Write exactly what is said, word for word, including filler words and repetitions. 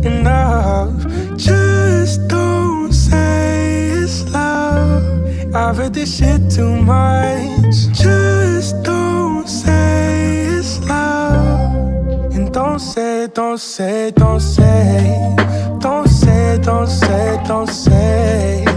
enough. Just don't say it's love. I've heard this shit too much. Just don't say it's love. And don't say, don't say, don't say, don't say, don't say, don't say